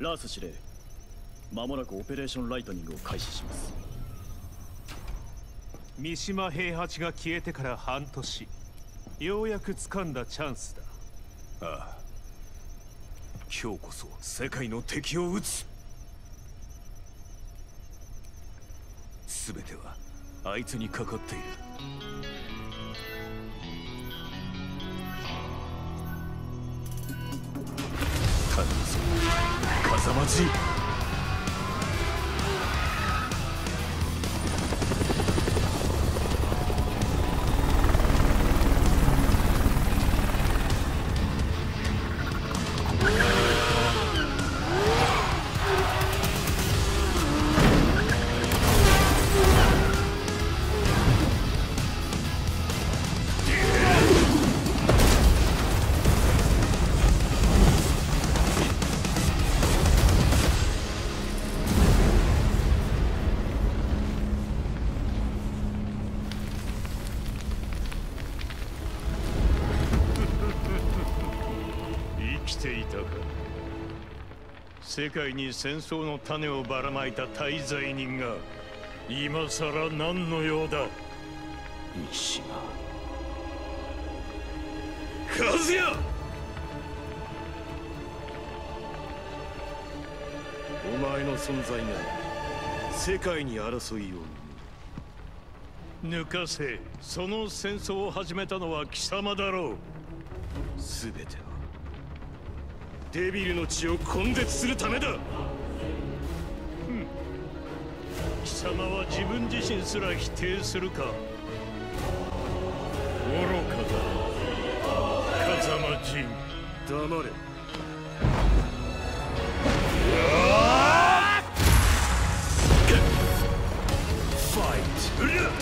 ラース司令、間もなくオペレーションライトニングを開始します。 三島平八が消えてから半年、ようやく掴んだチャンスだ。 ああ、今日こそ世界の敵を撃つ。全てはあいつにかかっている。頼むぞ風待ち。世界に戦争の種をばらまいた大罪人が今さら何の用だ。三島和也、お前の存在が世界に争いを抜かせ。その戦争を始めたのは貴様だろう。全てはデビルの血を根絶するためだ。貴様は自分自身すら否定するか。愚かだ風間陣。黙れ。ファイト。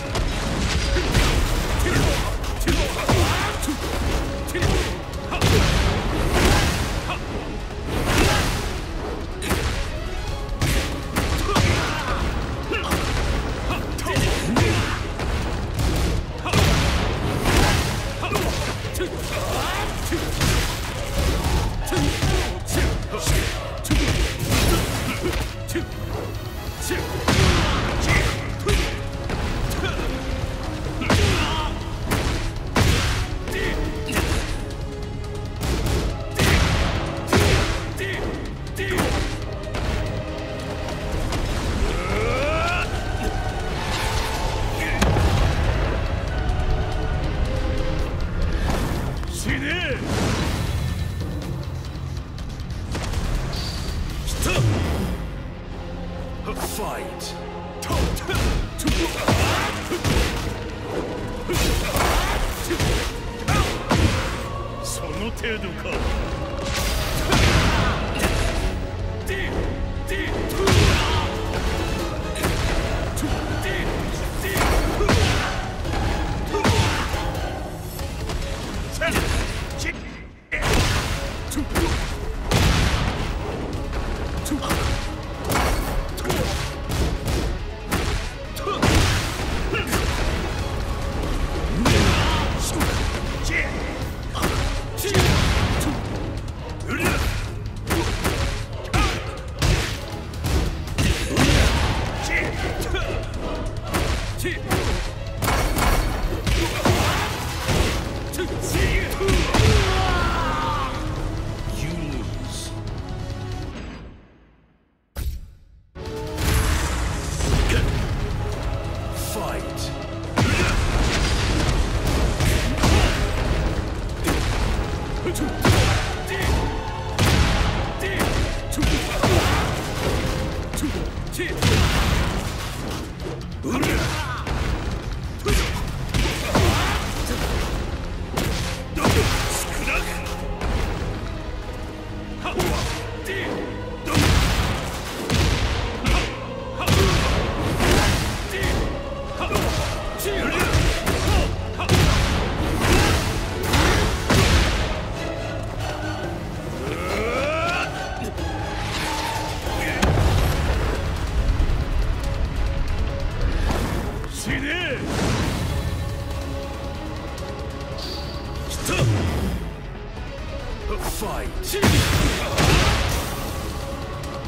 その程度か。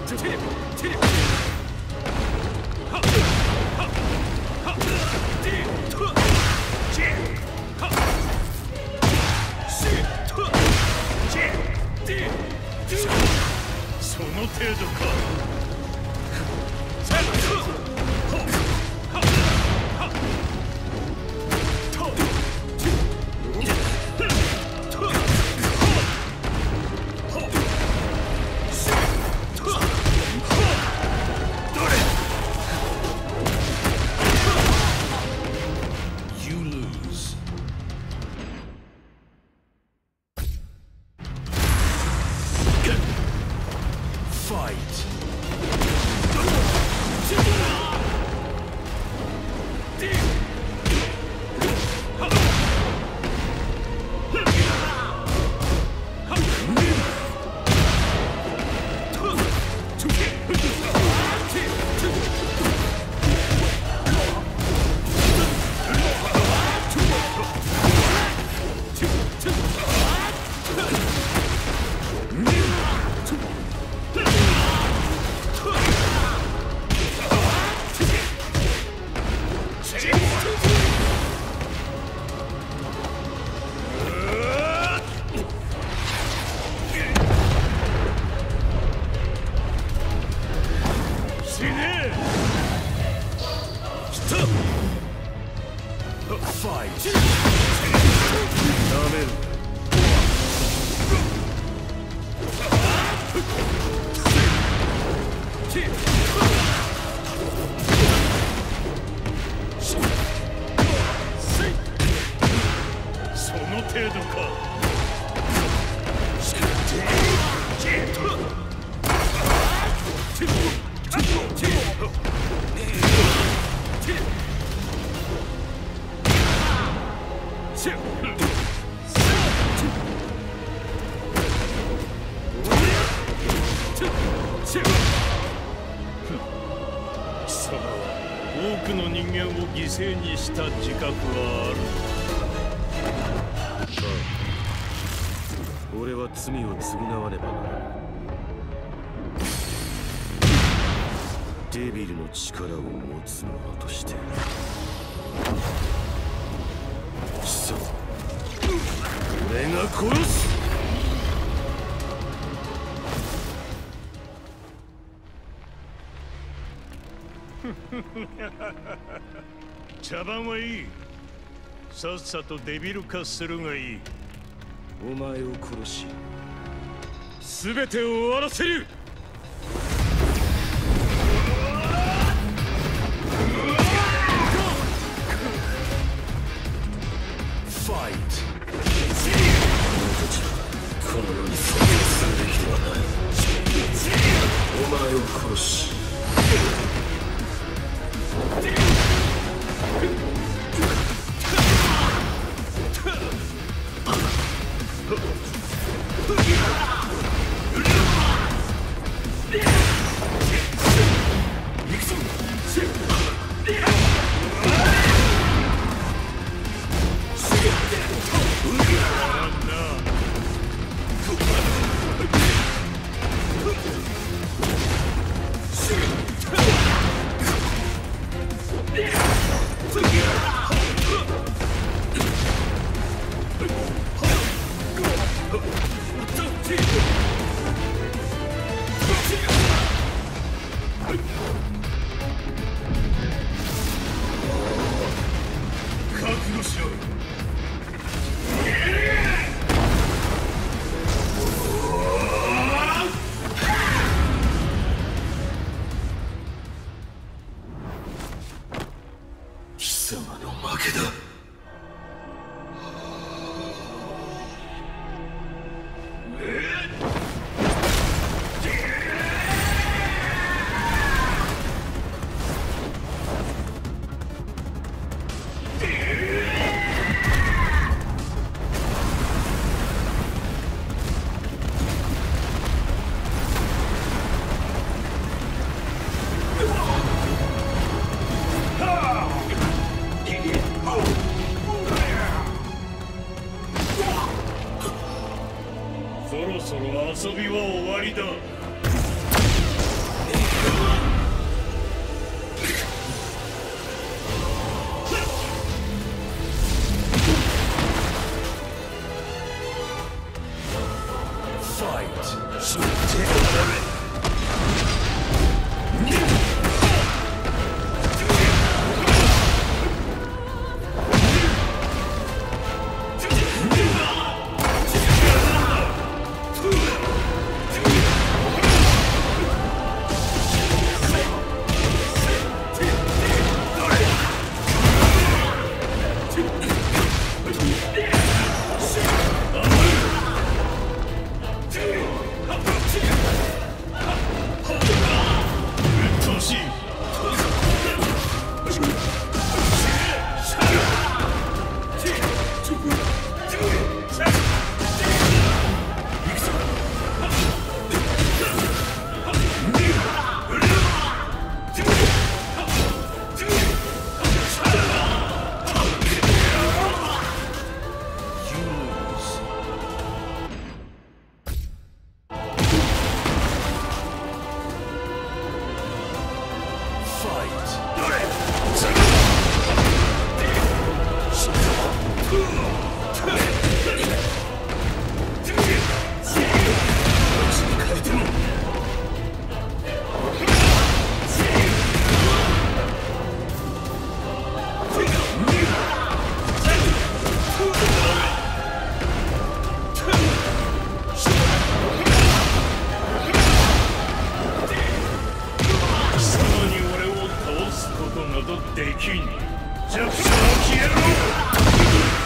その程度か。多くの人間を犠牲にした自覚はある。俺は罪を償わねばならない。デビルの力を持つ者として貴様、俺が殺す。茶番はいい。さっさとデビル化するがいい。お前を殺し全てを終わらせる。ファイト。お前たちはこの世に存在するべきではない。お前を殺しそろそろ遊びは終わりだ。 きん弱者は消えろ。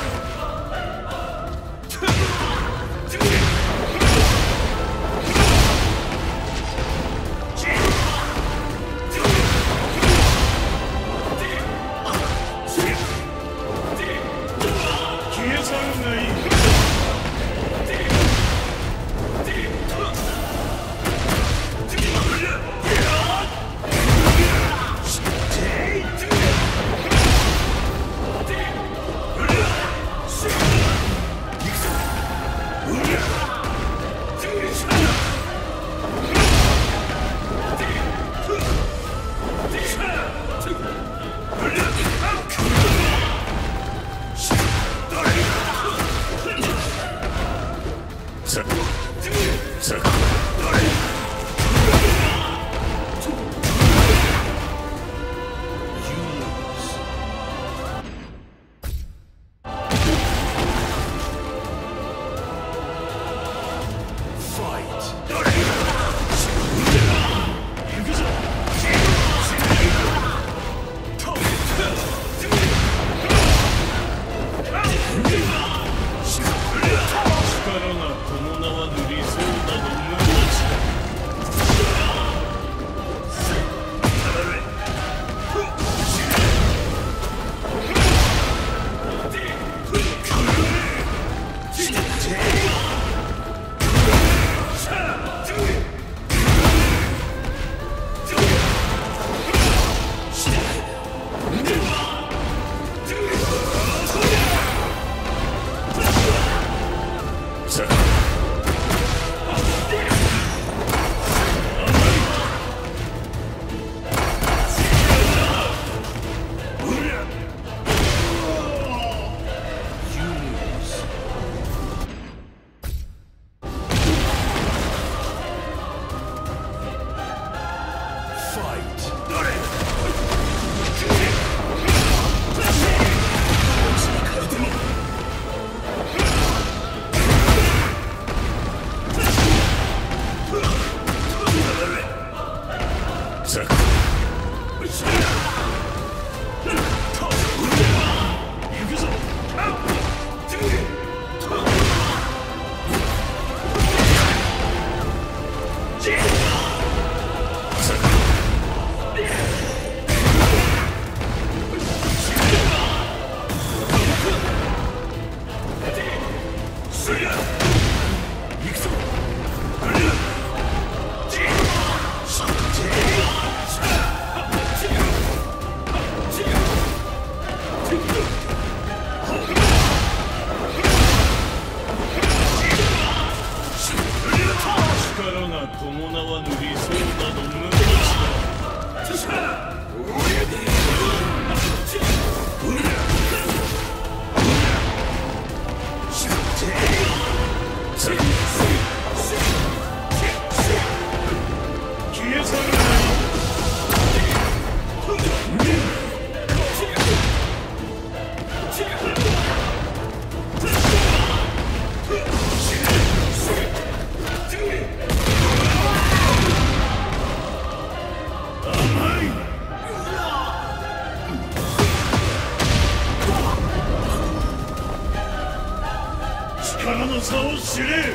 力の差を知れ。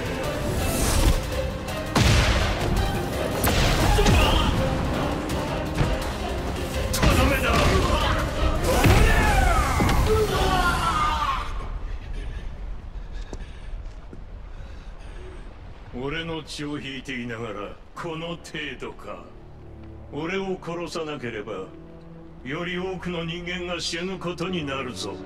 とどめだ。俺の血を引いていながらこの程度か。俺を殺さなければより多くの人間が死ぬことになるぞ。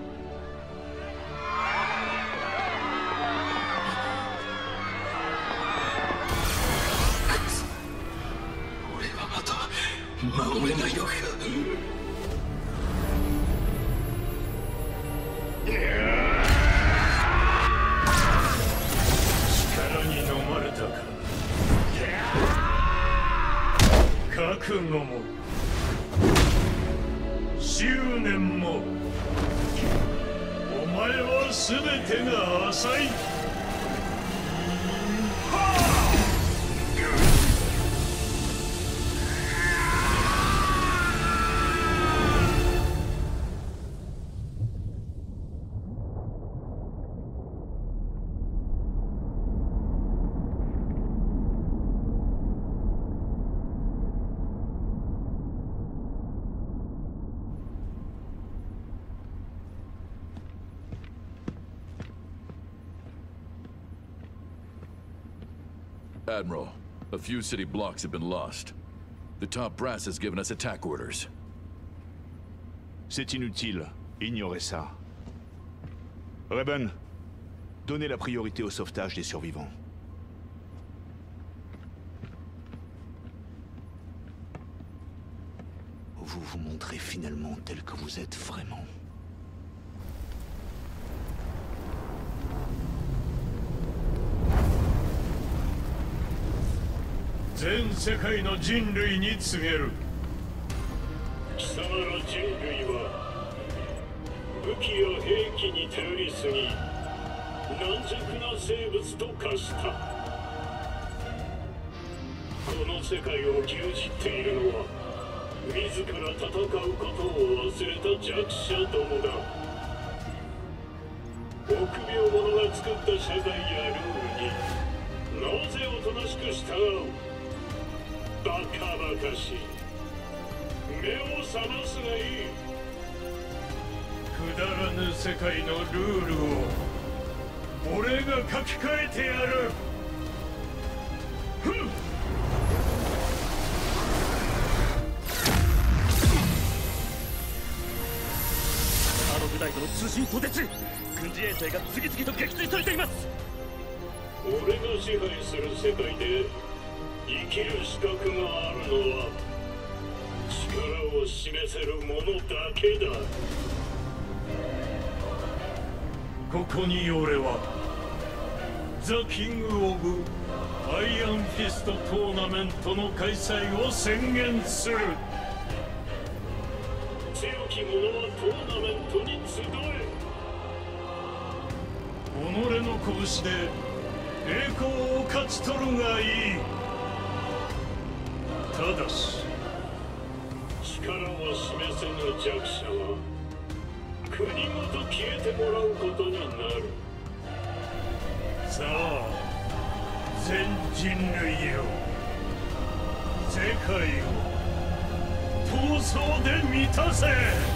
俺はまた守れないのか。 力に飲まれたか。覚悟も執念もお前は全てが浅い。 Admiral, a few city blocks have been lost. The top brass has given us attack orders. C'est inutile. Ignorez ça. Reben, donnez la priorité au sauvetage des survivants. Vous vous montrez finalement tel que vous êtes vraiment. 全世界の人類に告げる。 貴様ら人類は武器や兵器に頼りすぎ軟弱な生物と化した。この世界を牛耳っているのは自ら戦うことを忘れた弱者どもだ。臆病者が作った社会やルールになぜおとなしく従う。バカバカしい。目を覚ますがいい。 くだらぬ世界のルールを俺が書き換えてやる。ふん。 あの部隊との通信途絶。軍事衛星が次々と撃墜されています。 俺が支配する世界で生きる資格があるのは力を示せる者だけだ。 ここに俺はザ・キング・オブ・アイアンフィストトーナメントの開催を宣言する。 強き者はトーナメントに集え。 己の拳で栄光を勝ち取るがいい。ただし力を示せぬ弱者は国ごと消えてもらうことになる。 さあ全人類よ、世界を闘争で満たせ。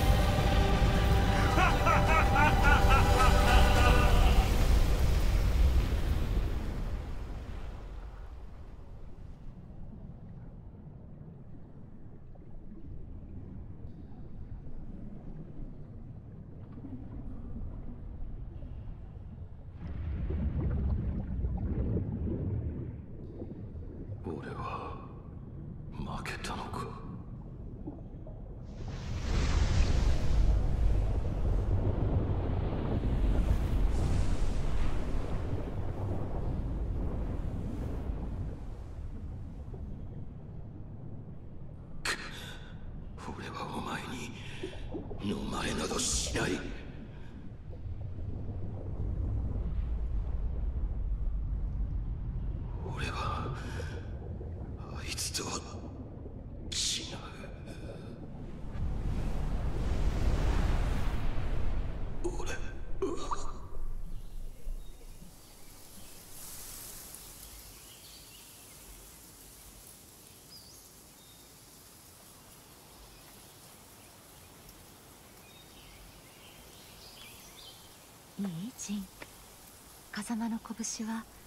俺は負けたのか。俺はお前に飲まれなどしない。俺はあいつとは違う。俺はいいジン。風間の拳は